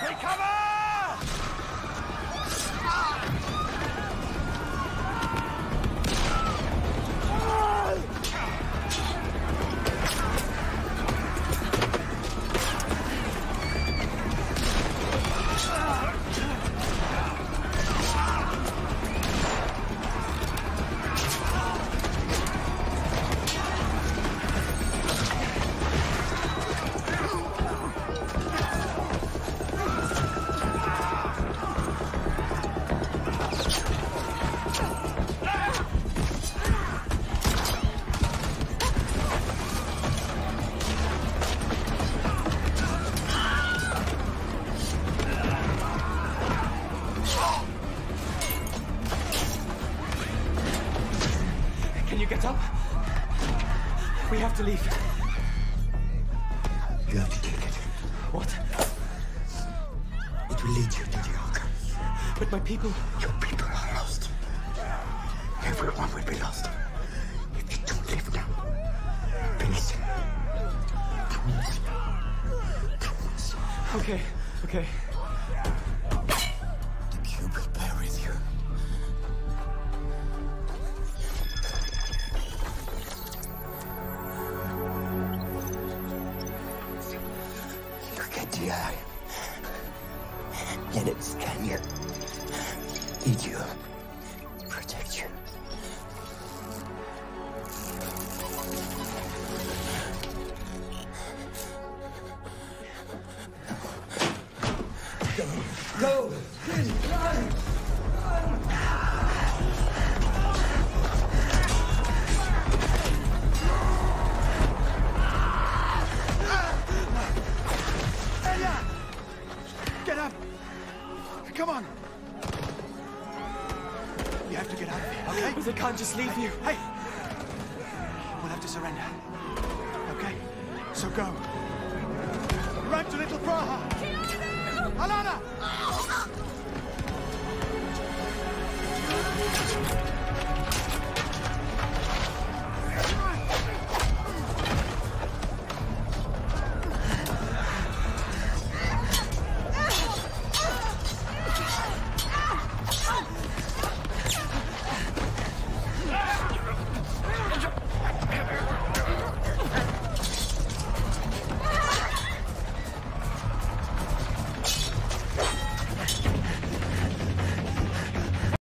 Take cover! Can you get up? We have to leave. You have to take it. What? It will lead you to the Ark. But my people... Your people are lost. Everyone will be lost. If you don't leave now. Please. Promise. Promise. Okay, okay. The cube will bear with you. Look at the eye. Let it scan you. Lead you. Protect you. Go! Run! Get up! Come on! You have to get out of here, okay? But I can't just leave you. Hey! We'll have to surrender. Okay? So go. Run to Little Praha! Alana!